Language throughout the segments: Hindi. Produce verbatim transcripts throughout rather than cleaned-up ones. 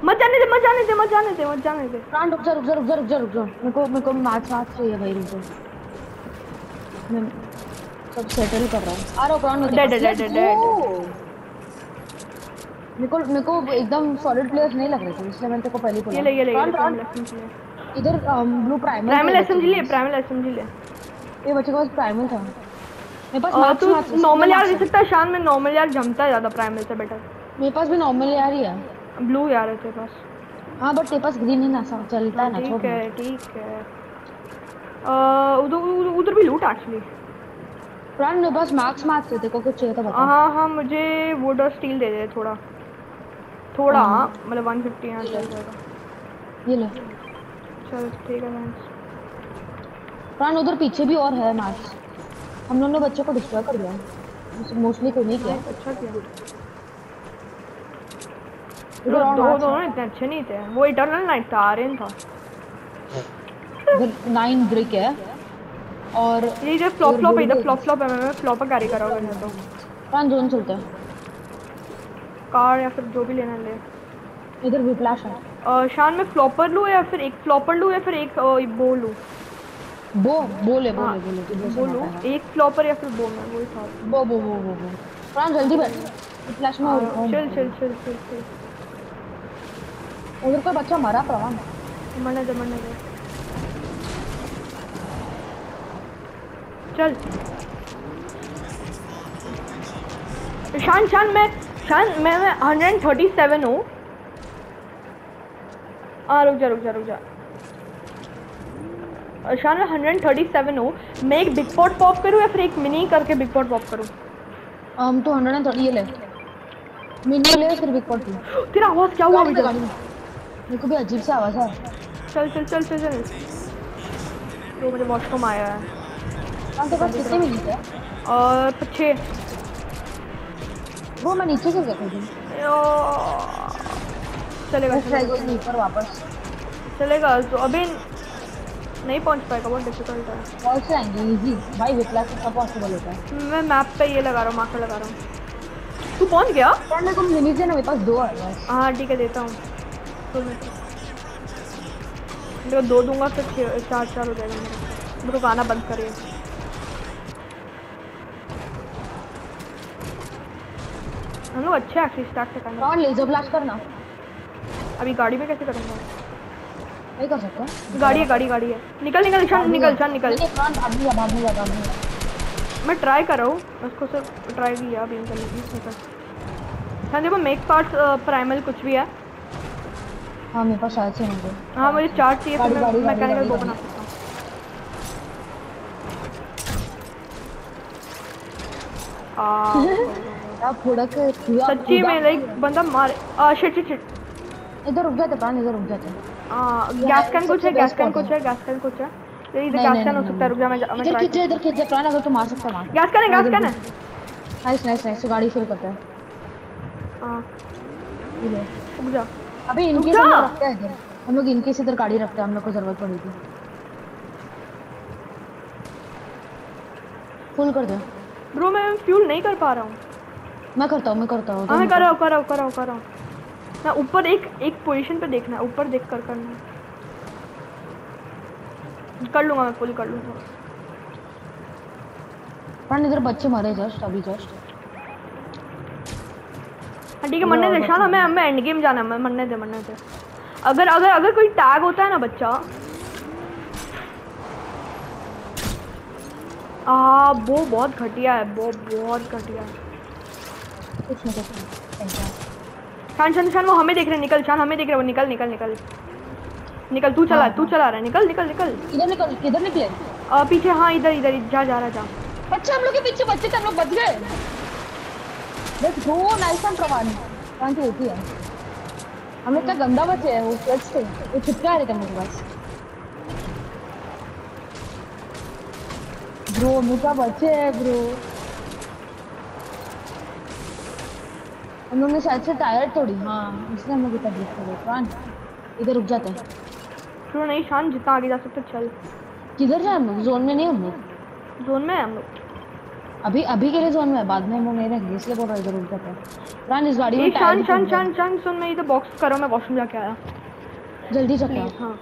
मत जाने दे, मत जाने दे, मत जाने दे, मत जाने दे। प्राण रुक जा रुक जा रुक जा रुक जा रुक जा, मेरे को मेरे को मैच मैच चाहिए भाई, रुक जा, मैं सब सेटल कर रहा हूँ। आ रहा हूँ प्राण, मेरे डेड पास। Dead dead dead. मेरे को मेरे को एकदम सॉलिड प्लेयर्स नहीं लग रहे थे, इसलिए मैंने तेरे को पहले ही ये बोला। ले ये ले ये ले प्राण प्राण प्राइमल एसएमजी ले। इधर ब्लू प्राइमल प्राइमल थे बच्चे एसएमजी के ले, पास। प्राइमल एसएमजी ले। ये बच्चे के पास प्राइमल था, मेरे पास और मैक्स तू मैक्स नॉर्मल यार ले सकता है शान में, नॉर्मल यार जमता है ज्यादा प्राइमल से बेटर। मेरे पास भी नॉर्मल यार ही है। ब्लू यार है तेरे पास। हाँ बट तेरे पास ग्रीन ही ना सब चलता हाँ है ना, छोड़ ठीक ना। है ठीक है। उधर उधर भी लूट एक्चुअली। प्राण मेरे पास मैक्स मैक्स थे, तेरे को कुछ चाहिए तो बता। हाँ हाँ मुझे वुड और स्टील दे दे थोड़ा थोड़ा, मतलब वन फिफ्टी यहाँ चल जाएगा। ये ले चल ठीक है थैंक्स। प्राण उधर पीछे भी और है मैक्स, हम लोगों ने बच्चे को डिस्ट्रॉय कर दिया, मोस्टली को नहीं किया। अच्छा किया। इधर और दो मैक्स दोनों इतने अच्छे नहीं थे, वो इटर्नल नाइट था, आर्यन था। इधर नाइन ब्रिक है और ये जो फ्लॉप फ्लॉप है, इधर फ्लॉप फ्लॉप है, मैं फ्लॉपर कैरी करोगे नहीं तो। प्राण जोन चलते हैं, कार या फिर जो भी लेना ले। इधर भी फ्लैश है। और शान में फ्लॉपर लूँ या फिर एक फ्लॉपर लूँ या फिर एक बो लूँ? बो बोले हाँ बोले बोले तू बो लूँ, एक फ्लॉपर या फिर बो में वही था। बो बो बो बो बो प्राण जल्दी बैठ, फ्लैश में चल चल चल चल चल। उधर कोई बच्चा मरा प्राण, मरने दे मरने दे। चल शान शान मैं शान मैं मैं हंड्रेड थर्टी सेवन हूँ। हाँ रुक जा रुक जा रुक जा। शान मैं हंड्रेड थर्टी सेवन हूँ। मैं एक बिग पॉट पॉप करूँ या फिर एक मिनी करके बिग पॉट पॉप करूँ? हम तो हंड्रेड एंड थर्टी ये ले, मिनी ले फिर बिग पॉट। तेरा आवाज़ क्या हुआ अभी तक? मेरे को भी अजीब सा आवाज़ है। चल चल चल चल चल। तो मुझे वॉशरूम आया है। हम तो बस कितने मिनट है और छः। वो मैं नीचे से देखा थी। चलेगा चलेगा ऊपर वापस चलेगा तो अभी नहीं पहुंच पाएगा, बहुत डिफिकल्ट है। पहुंच जाएंगे इजी भाई, विप्लास से सब पॉसिबल होता है। मैं मैप पे ये लगा रहा हूँ, मार्कर लगा रहा हूँ। तू पहुंच गया? पहले तुम मिनी से ना, मेरे पास दो है बस। हाँ ठीक है देता हूँ, तो दो दूंगा फिर छः चार चार हो जाएगा मेरा। मेरे गाना बंद करिए। हम लोग अच्छे एक्चुअली स्टार्ट से करना। और लेजर ब्लास्ट करना अभी गाड़ी में कैसे करूँगा? नहीं कर सकता। गाड़ी है गाड़ी गाड़ी है। निकल निकल शान निकल शान निकल। भागने लगा भागने लगा मैं ट्राई कर रहा हूँ, उसको सिर्फ ट्राई किया अभी निकल निकल। हाँ देखो मेक पार्ट्स प्राइमल कुछ भी है। हाँ मेरे पास शायद से नहीं है। हाँ मुझे चार्ज चाहिए, गाड़ी, फिर मैं गाड़ी, मैकेनिकल गाड़ी, बो गाड़ी। बना सकता हूँ। आप थोड़ा के सच्ची में लाइक बंदा मारे। Ah shit shit shit. इधर रुक जाते प्राण, इधर रुक जाते। आ गैस कैन कुछ है, गैस कैन कुछ है, गैस कैन कुछ है। ये इधर गैस कैन हो सकता है, रुक जा मैं मैं इधर ट्राई खींच जा, इधर खींच जा प्राण, अगर तू मार सकता मार। गैस कैन है, गैस कैन है। नाइस नाइस नाइस, गाड़ी फिल करते हैं। हां ये ले रुक जा। अबे इनके हम लोग रखते हैं इधर, हम लोग इनके से इधर गाड़ी रखते हैं, हम लोग को जरूरत पड़ेगी। फुल कर दे ब्रो, मैं फ्यूल नहीं कर पा रहा हूँ। मैं करता हूँ मैं करता हूँ हाँ मैं कर रहा हूँ कर रहा हूँ कर रहा हूँ कर रहा हूँ। मैं ऊपर एक एक पोजीशन पे देखना है, ऊपर देख कर करना है। कर लूँगा मैं, फुल कर लूँगा। प्राण इधर बच्चे मरे जस्ट अभी जस्ट। हाँ ठीक है मरने दे शान, हमें हमें एंड गेम जाना है, मरने दे मरने दे। अगर अगर अगर कोई टैग होता है ना बच्चा, आ वो बहुत घटिया है, वो बहुत घटिया है। कुछ नहीं कुछ नहीं। शान शान शान वो हमें देख रहे हैं, निकल शान हमें देख रहे हैं, वो निकल निकल निकल निकल। तू चला तू चला रहा है, निकल निकल निकल। इधर निकल, किधर निकले? आ, पीछे हाँ इधर इधर जा जा रहा जा। बच्चे हम लोग के पीछे बच्चे थे, हम लोग बच गए। लेट्स गो नाइस वन प्रवान। कहां से होती है? हम लोग का गंदा बच्चे हैं, वो फ्लड्स थे, वो चिपका रहे थे मेरे पास। ब्रो मुझे बच्चे हैं ब्रो। हम लोग ने शायद से टायर तोड़ी, हाँ इसलिए हम लोग इतना देख रहे प्राण। इधर रुक जाते हैं। क्यों नहीं शान, जितना आगे जा सकते चल। किधर जाए हम लोग? जोन में नहीं हम लोग? जोन में है हम लोग। अभी अभी के लिए जोन में, बाद में वो नहीं रहेंगे, इसलिए बोल रहा इधर उठ जाते हैं। प्राण इस गाड़ी में एक शान टायर शान शान शान सुन, मैं इधर बॉक्स करो, मैं वॉशरूम जाके आया जल्दी चक्का। प्लीज। हाँ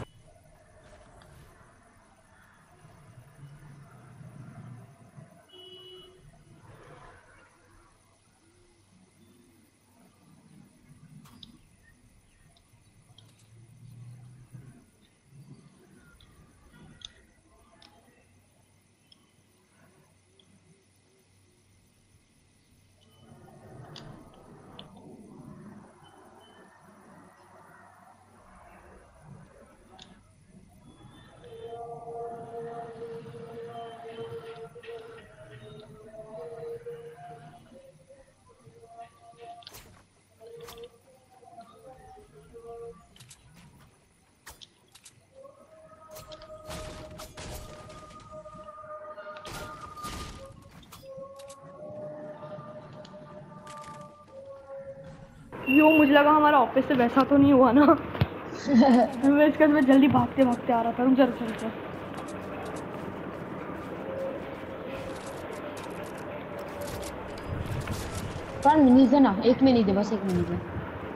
यो, मुझे लगा हमारा ऑफिस से वैसा तो नहीं हुआ ना। मैं इसके बाद जल्दी भागते भागते आ रहा था। रुक जा रुक जा रुक जा। प्राण मिनी दे ना, एक मिनी दे, बस एक मिनी दे,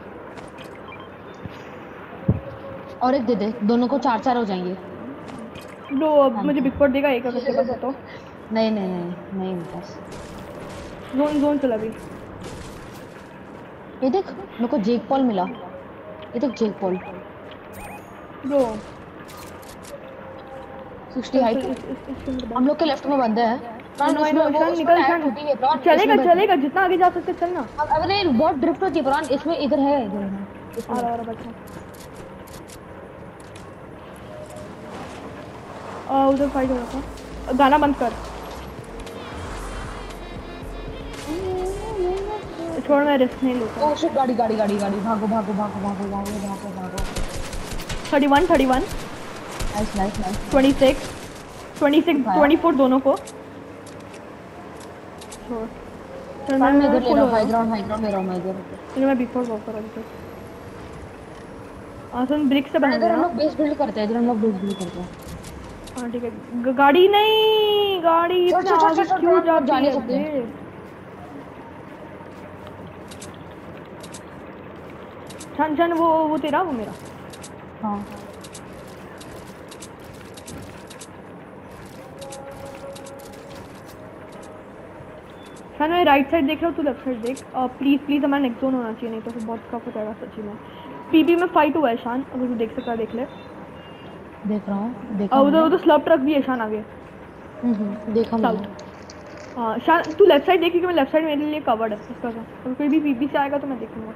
और एक दे दे, दोनों को चार चार हो जाएंगे। लो अब मुझे बिग पॉट देगा एक अगर तेरे पास हो तो। नहीं नहीं नहीं नहीं मेरे पास। जोन जोन चला भी। ये देख मेरे को जेक पॉल मिला, ये देख जेक पॉल लो सिक्सटी हाइट। हम लोग के लेफ्ट में बंदे हैं। प्राण नो, उसमें नो, वो शान, उसमें निकल, टायर शान। टूटी हुई है, प्राण चलेगा इसमें बैठ। चलेगा, जितना आगे जा सकते चलना। अरे बहुत ड्रिफ्ट होती है प्राण, इसमें इधर है, इधर है आ इसमें। रहा आ रहा बच्चा। आ, उधर फाइट हो रहा था। गाना बंद कर। छोड़, मैं रिस्क नहीं लेता। ओह शिट, गाड़ी गाड़ी गाड़ी गाड़ी, भागो भागो भागो भागो भागो भागो भागो। Thirty one thirty one nice nice nice. Twenty six twenty six twenty four दोनों को छोड़। चल प्राण मैं इधर ले full रहा हो हूँ, हाई ग्राउंड हाई ग्राउंड ले रहा हूँ मैं इधर। चलो मैं बिफोर वॉक करा अभी तक। आसन ब्रिक से प्राण बना इधर हम देना। लोग बेस बिल्ड करते हैं, इधर हम लोग बेस बिल्ड करते हैं। हाँ ठीक है। ग- गाड़ी नहीं, गाड़ी छोड़, इतना छोड़, छोड़, आगे छोड़, क्यों छोड़, जाती जा नहीं है सकते। बे? छन छन वो वो तेरा वो मेरा। हाँ छन मैं राइट साइड देख रहा हूँ, तू लेफ्ट साइड देख। प्लीज प्लीज हमारा नेक्स्ट जोन होना चाहिए, नहीं तो फिर बहुत कफ हो जाएगा सच्ची में। पीबी में फाइट हुआ है शान, अगर तू देख सकता है देख ले। देख रहा हूँ, देखा और उधर मैंने। उधर स्लॉप ट्रक भी है शान आगे हम्म, हम्म, देखा साउथ। मैंने। हाँ शान तू लेफ्ट साइड देख, क्योंकि मैं लेफ्ट साइड मेरे लिए कवर्ड है उसका। अगर कोई भी पीबी से आएगा तो मैं देखूंगा।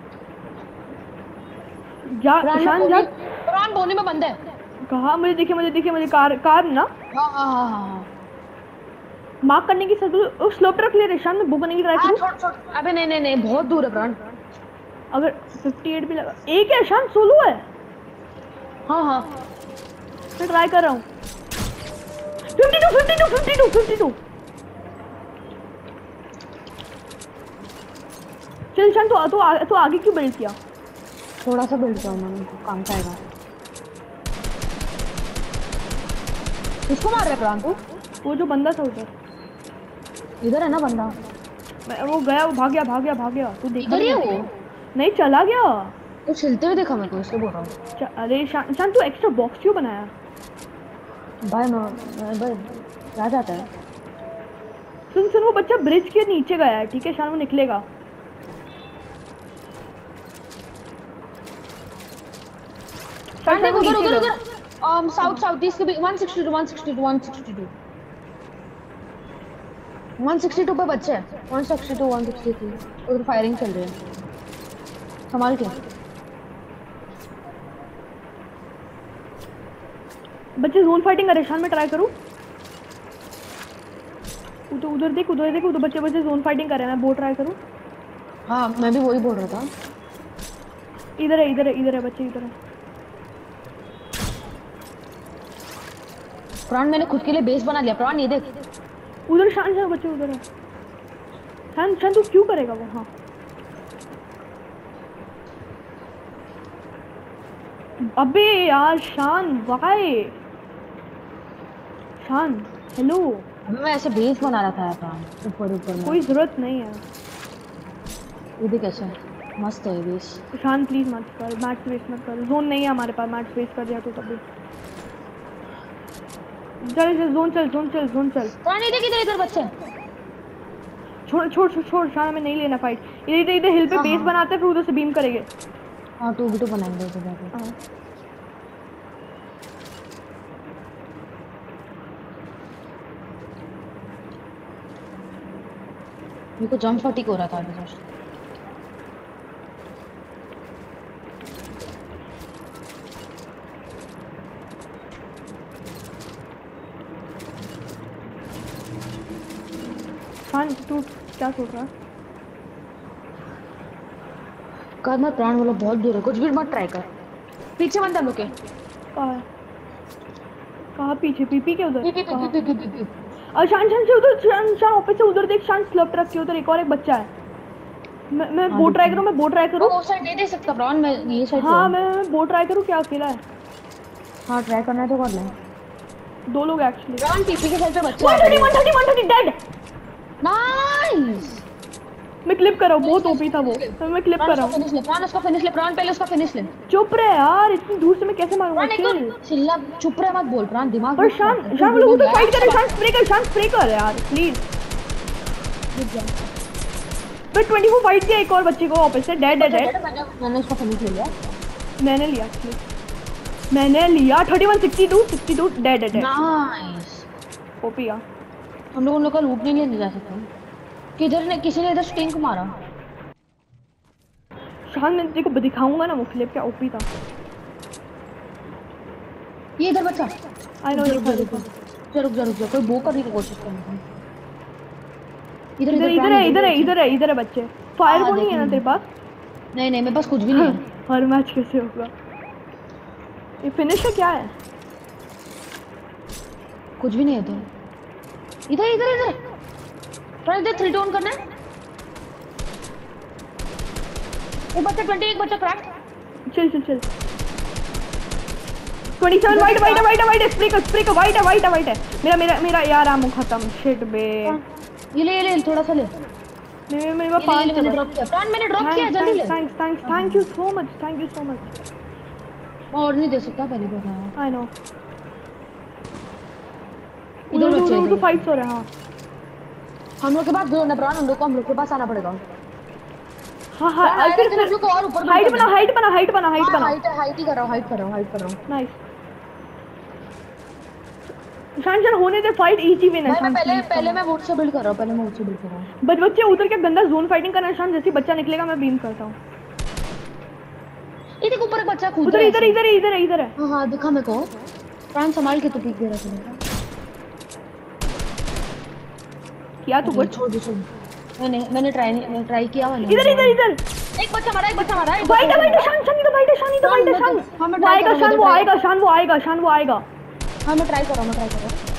जा प्राण शान जा। प्राण बोनी में बंद है। कहा मुझे दिखे मुझे दिखे मुझे कार कार ना हाँ हाँ हाँ हाँ हाँ। मार्क करने की सर उस स्लोप ट्रक ले रहे शान में बुक करने की ट्राई हाँ करूँ। छोड़ छोड़, अबे नहीं नहीं नहीं, बहुत दूर है प्राण। अगर अट्ठावन भी लगा, एक है शान, सोलो है। हाँ हाँ मैं ट्राई कर रहा हूँ। Fifty two fifty two fifty two fifty two. चल शान तो तो, आ, तो आगे क्यों बिल्ड किया? थोड़ा सा बिल्ड किया मैंने, काम का आएगा। किसको मार रहा है प्राण तू? वो जो बंदा था उधर, इधर है ना बंदा। मैं वो गया, वो भाग गया भाग गया भाग गया। तू देखा इधर ही है नहीं? वो। नहीं चला गया। वो छिलते हुए देखा मैं को, इसलिए बोल रहा हूँ। च- अरे शान शान तू एक्स्ट्रा बॉक्स क्यों बनाया? भाई मैं मैं- भाई क्या जाता है। सुन सुन, वो बच्चा ब्रिज के नीचे गया है, ठीक है शान, वो निकलेगा। शान, शान, वो उधर नीचे उधर गया। उधर um साउथ साउथ ईस्ट के भी one sixty two one sixty two one sixty two one sixty two पे बच्चे हैं। One sixty two one sixty two उधर फायरिंग चल रही है, संभाल के। बच्चे जोन फाइटिंग कर रहे हैं शान, मैं ट्राई करूँ? उधर उधर देख उधर देख, उधर बच्चे बच्चे जोन फाइटिंग कर रहे हैं, मैं वो ट्राई करूँ? हाँ मैं भी वही बोल रहा था। इधर है इधर है इधर है बच्चे, इधर है। प्राण मैंने खुद के लिए बेस बना लिया। प्राण ये देख, उधर शान शान बच्चे उधर है। शान शान तू क्यों करेगा वो? हाँ अबे यार शान, वाई शान, हेलो। मैं ऐसे बेस बना रहा था प्राण ऊपर ऊपर में। कोई जरूरत नहीं है। ये भी कैसा मस्त है बेस। ईशान प्लीज मत कर, मैच वेस्ट मत कर। जोन नहीं है हमारे पास, मैच वेस्ट कर दिया तो तभी। चल चल जोन चल जोन चल जोन चल। प्राण इधर इधर इधर बच्चे छोड़ छोड़ छोड़ छोड़ शान, हमें नहीं लेना फाइट। इधर इधर हिल पे हाँ, बेस हाँ। बनाते हैं, फिर उधर से बीम करेंगे। हाँ टू बी टू बनाएंगे उधर जाके। हाँ। मेरे को जंप फटीक हो रहा था अभी जस्ट। हाँ तू क्या सोच रहा है? कर मत प्राण वाला बहुत दूर है, कुछ भी मत ट्राई कर। पीछे बंदा लोग के कहाँ है? कहाँ पीछे? पीपी के उधर? P P P P P P और शान शान से उधर, शान शान ऑफिस से उधर देख, शान स्लप रख के उधर एक और एक बच्चा है। मैं मैं हाँ, बोट ट्राई देखो। करूँ, मैं बोट ट्राई करूँ? वो साइड दे दे सकता प्राण, मैं ये साइड हाँ मैं मैं बोट ट्राई करूँ, क्या अकेला है? हाँ ट्राई करना है तो कर ले। दो लोग एक्चुअली। प्राण पीपी के साइड पे बच्चा one thirty one thirty one thirty dead. Nice. मैं क्लिप कर रहा हूँ, बहुत ओपी था वो, तो मैं क्लिप कर रहा हूँ। फिनिश ले प्राण, उसका फिनिश ले प्राण, पहले उसका फिनिश ले। चुप रहे यार, इतनी दूर से मैं कैसे मारूंगा? प्राण एक चिल। तो चिल्ला, चुप रहे मत बोल प्राण, दिमाग और मत शान खराब कर। शान तू लोगों बोल तो फाइट यार, कर, शान स्प्रे कर, शान स्प्रे कर यार प्लीज। मैं ट्वेंटी फोर फाइट किया एक और बच्चे को वापस से, डेड डेड डेड। मैंने उसका फिनिश ले लिया। मैंने लिया एक्चुअली, मैंने लिया। Thirty one sixty two sixty two dead dead dead. Nice. OP यार। हम लोग उन लोग का लूट नहीं ले जा सकते। किधर ने किसी ने इधर स्टिंक मारा। शान मैं तेरे को दिखाऊंगा ना वो क्लिप, क्या ओपी था। ये इधर बच्चा। I know. रुक जा रुक जा रुक जा रुक जा, कोई बो करने की कोशिश कर रहा है। इधर इधर इधर है इधर है इधर है इधर है बच्चे। फायर को नहीं है ना तेरे पास? नहीं नहीं मेरे पास कुछ भी नहीं है। हर मैच कैसे होगा? ये फिनिश है क्या है? कुछ भी नहीं है तो। इधर इधर इधर पर इधर थ्री डाउन करना है। एक बच्चा ट्वेंटी, एक बच्चा क्रैक। चल चल चल। Twenty seven white white white white spray कर स्प्रे कर, वाइट है वाइट है वाइट है। मेरा मेरा मेरा यार आमो खत्म। शिट बे। ये ले ये ले थोड़ा सा ले। मेरे मेरे पास पांच मैंने ड्रॉप किया प्राण, मैंने ड्रॉप किया, जल्दी ले। Thanks thanks thank you so much, thank you so much. मैं और नहीं दे सकता, पहले बताया। I know. इधर उधर बच्चे उधर इधर। फाइट्स हो रहे हैं। हाँ हम लोग के पास दो प्राण, हम लोग को हम लोग के पास आना पड़ेगा। हाँ हाँ प्राण, फिर हम लोग को और ऊपर हाइट बना हाइट बना हाइट बना हाइट बना। हाइट हाइट ही कर रहा हूं, हाइट कर रहा हूं, हाइट कर रहा हूं। नाइस। शान शान होने दे, फाइट इजी विन है। मैं पहले पहले मैं वुड से बिल्ड कर रहा हूं, पहले मैं वुड से बिल्ड कर रहा हूं। बच बच्चे उधर क्या गंदा जोन फाइटिंग करना है। शान जैसे बच्चा निकलेगा मैं बीम करता हूँ। ये देखो ऊपर एक बच्चा कूद उधर रहा है। इधर इधर इधर इधर है। हां हां दिखा मेरे को। प्राण संभाल के तो पीक दे रहा था। क्या तू कुछ? छोड़ दे छोड़। मैंने मैंने ट्राई मैंने ट्राई किया मैंने। इधर इधर इधर एक बच्चा मारा, एक बच्चा मारा। फाइट है फाइट है शान शान इधर फाइट है शान इधर फाइट है शान। हां मैं वो ट्राई आएगा कर शान, वो आएगा शान, वो आएगा शान, वो आएगा। हां मैं ट्राई कर रहा हूं, मैं ट्राई कर रहा हूं।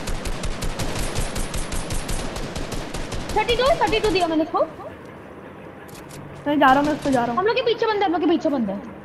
थर्टी टू थर्टी टू दिया मैंने इसको। मैं जा रहा हूं, मैं उस पे जा रहा हूं। हम लोग के पीछे बंदा है, हम लोग के पीछे बंदा है।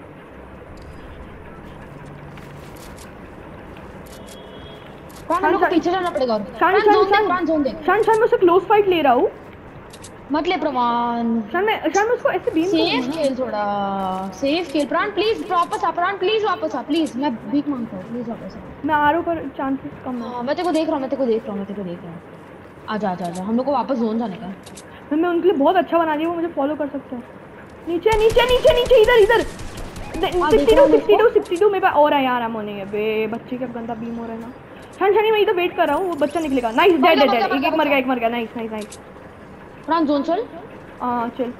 प्राण हम लोग को पीछे जाना पड़ेगा। शान प्राण जोन दे, शान प्राण जोन दे। शान शान मैं उससे क्लोज फाइट ले रहा हूं। मत ले प्रमाण। शान मैं शान मैं उसको ऐसे बीम सेफ खेल थोड़ा, सेफ खेल। प्राण प्लीज वापस आ, प्राण प्लीज वापस आ, प्लीज मैं भीख मांगता हूं, प्लीज वापस आ। मैं आ रहा हूं पर चांसेस कम है। हां मैं तेरे को देख रहा हूं, मैं तेरे को देख रहा हूं, मैं तेरे को देख रहा हूं। आजा आजा आजा, हम लोग को वापस जोन जाने का है। मैं मैं उनके लिए बहुत अच्छा बना दिया, वो मुझे फॉलो कर सकते हैं। नीचे नीचे नीचे नीचे इधर इधर sixty two sixty two sixty two मेरे पास और है यार। हम होने है बे बच्चे का गंदा बीम हो रहा है ना। शान शानी मैं इधर वेट कर रहा हूं, वो बच्चा निकलेगा। Nice dead dead dead. एक एक मर गया, एक मर गया। Nice nice nice. Pran zone चल। हां चल।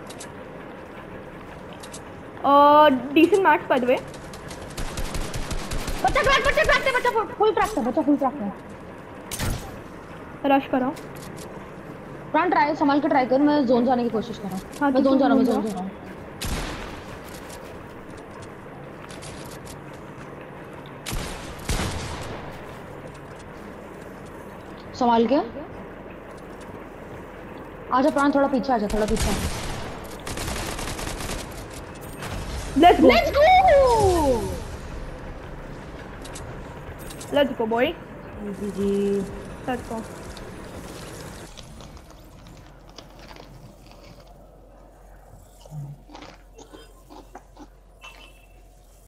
A decent match by the way. बच्चा ट्रैक, बच्चा ट्रैक से, बच्चा फुल ट्रैक से, बच्चा फुल ट्रैक है। रश कर रहा हूं। प्राण ट्राई संभाल के ट्राई कर, मैं जोन जाने की कोशिश कर रहा हूं। हाँ, मैं तू जोन जा रहा हूं, मैं जोन जोन जा रहा हूं। संभाल के आजा प्राण, थोड़ा पीछे आजा, थोड़ा पीछे। Let's go let's go let's go boy. G G let's go.